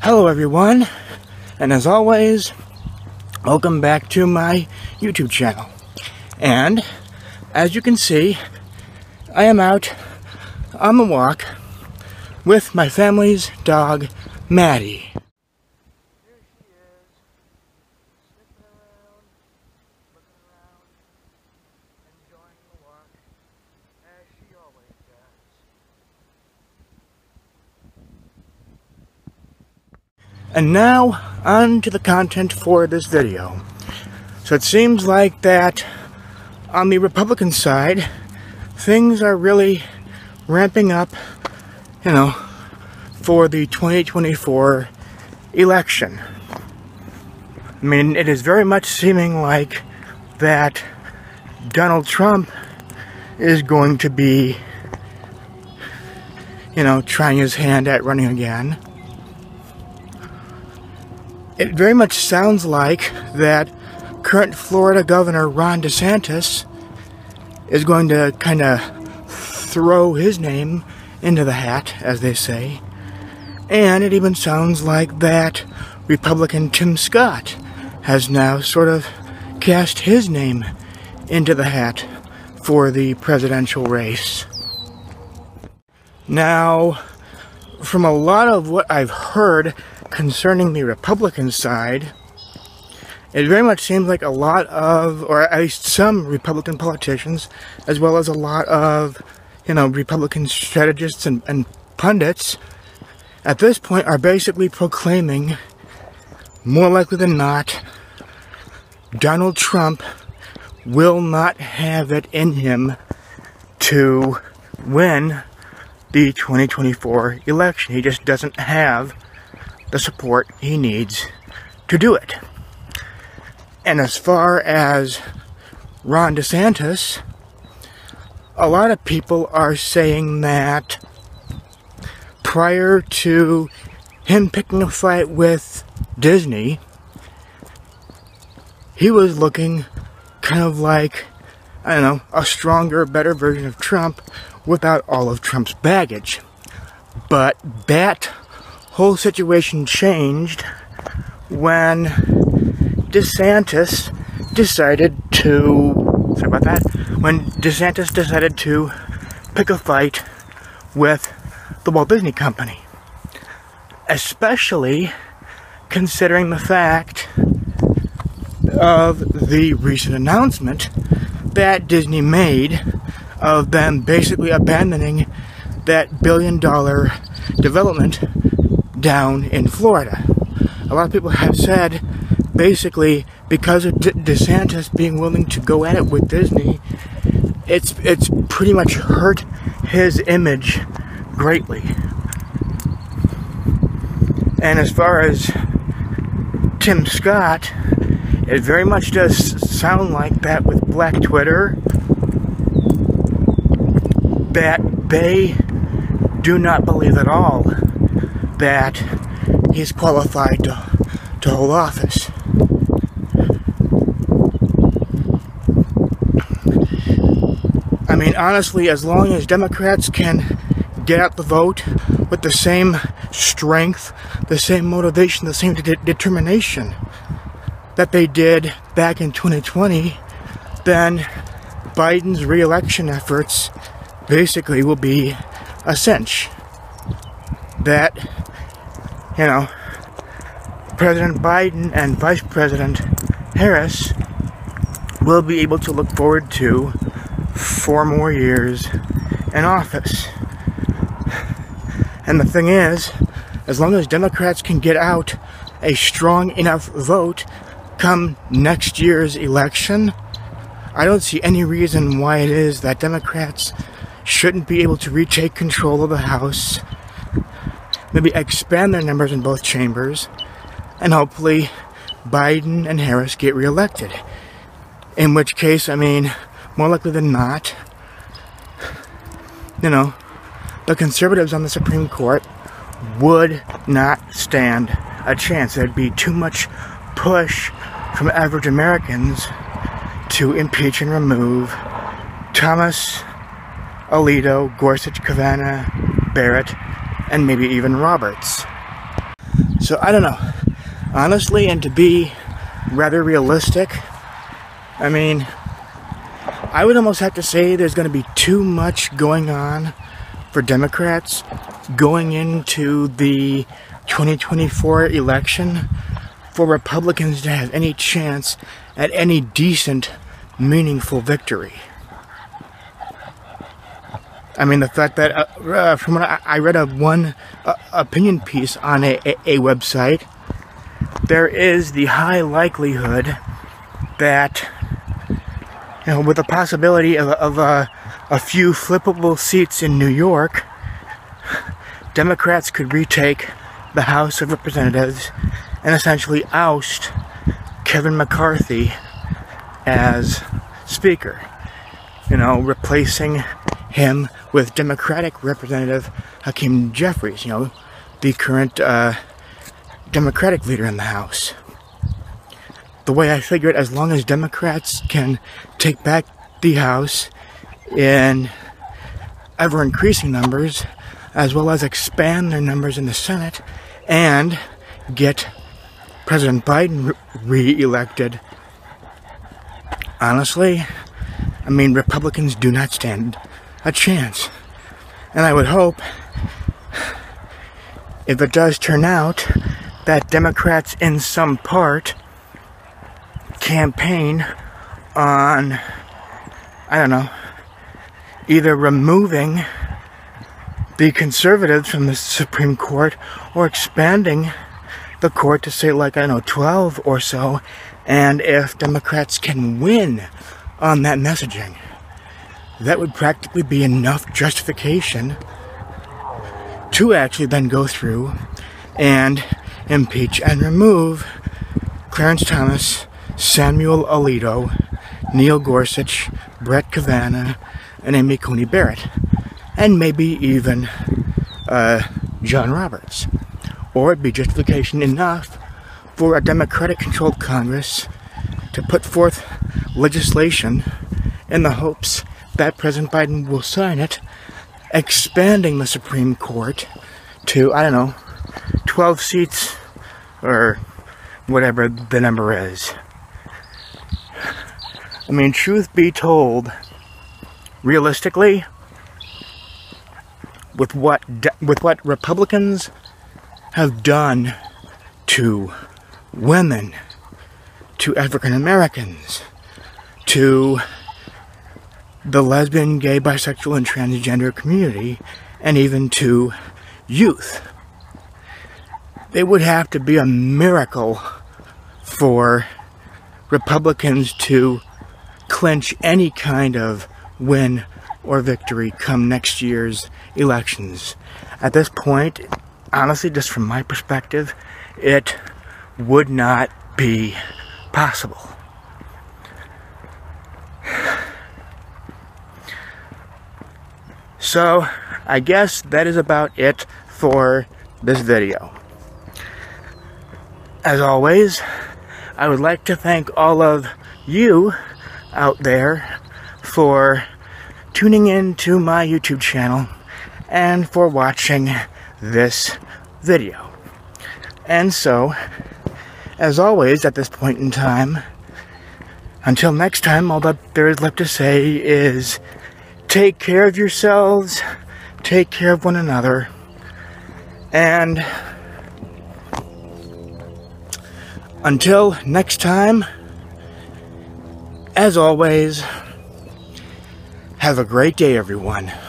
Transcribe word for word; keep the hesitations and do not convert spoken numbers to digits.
Hello everyone, and as always, welcome back to my YouTube channel. And as you can see, I am out on the walk with my family's dog, Maddie. Here she is, sniffing around, looking around, enjoying the walk, as she always does. And now, on to the content for this video. So it seems like that on the Republican side, things are really ramping up, you know, for the twenty twenty-four election. I mean, it is very much seeming like that Donald Trump is going to be, you know, trying his hand at running again. It very much sounds like that current Florida Governor Ron DeSantis is going to kind of throw his name into the hat, as they say. And it even sounds like that Republican Tim Scott has now sort of cast his name into the hat for the presidential race. Now, from a lot of what I've heard concerning the Republican side, it very much seems like a lot of, or at least some Republican politicians, as well as a lot of, you know, Republican strategists and, and pundits, at this point are basically proclaiming, more likely than not, Donald Trump will not have it in him to win the twenty twenty-four election. He just doesn't have the support he needs to do it. And as far as Ron DeSantis, a lot of people are saying that prior to him picking a fight with Disney, he was looking kind of like, I don't know, a stronger, better version of Trump without all of Trump's baggage. But that whole situation changed when DeSantis decided to, sorry about that, when DeSantis decided to pick a fight with the Walt Disney Company. Especially considering the fact of the recent announcement that Disney made of them basically abandoning that billion dollar development down in Florida. A lot of people have said, basically, because of De DeSantis being willing to go at it with Disney, it's it's pretty much hurt his image greatly. And as far as Tim Scott, it very much does sound like that with Black Twitter, that they do not believe at all that he's qualified to, to hold office. I mean, honestly, as long as Democrats can get out the vote with the same strength, the same motivation, the same de determination that they did back in twenty twenty, then Biden's re-election efforts basically will be a cinch. That, you know, President Biden and Vice President Harris will be able to look forward to four more years in office. And the thing is, as long as Democrats can get out a strong enough vote come next year's election, I don't see any reason why it is that Democrats shouldn't be able to retake control of the House, maybe expand their numbers in both chambers, and hopefully Biden and Harris get reelected. In which case, I mean, more likely than not, you know, the conservatives on the Supreme Court would not stand a chance. There'd be too much push from average Americans to impeach and remove Thomas, Alito, Gorsuch, Kavanaugh, Barrett, and maybe even Roberts. So I don't know. Honestly, and to be rather realistic, I mean, I would almost have to say there's going to be too much going on for Democrats going into the twenty twenty-four election for Republicans to have any chance at any decent, meaningful victory. I mean, the fact that, uh, uh, from what I, I read of one uh, opinion piece on a, a, a website, there is the high likelihood that, you know, with the possibility of, of uh, a few flippable seats in New York, Democrats could retake the House of Representatives and essentially oust Kevin McCarthy as Speaker. You know, replacing him with Democratic Representative Hakeem Jeffries, you know, the current uh, Democratic leader in the House. The way I figure it, as long as Democrats can take back the House in ever-increasing numbers, as well as expand their numbers in the Senate, and get President Biden re-elected, honestly, I mean, Republicans do not stand a chance. And I would hope, if it does turn out, that Democrats in some part campaign on, I don't know, either removing the conservatives from the Supreme Court or expanding the court to say, like, I don't know, twelve or so. And if Democrats can win on that messaging, that would practically be enough justification to actually then go through and impeach and remove Clarence Thomas, Samuel Alito, Neil Gorsuch, Brett Kavanaugh, and Amy Coney Barrett, and maybe even uh, John Roberts. Or it'd be justification enough for a Democratic-controlled Congress to put forth legislation in the hopes that President Biden will sign it, expanding the Supreme Court to, I don't know, twelve seats, or whatever the number is. I mean, truth be told, realistically, with what with what Republicans have done to women, to African Americans, to the lesbian, gay, bisexual, and transgender community, and even to youth, it would have to be a miracle for Republicans to clinch any kind of win or victory come next year's elections. At this point, honestly, just from my perspective, it would not be possible. So, I guess that is about it for this video. As always, I would like to thank all of you out there for tuning in to my YouTube channel and for watching this video. And so, as always at this point in time, until next time, all that there is left to say is take care of yourselves, take care of one another, and until next time, as always, have a great day, everyone.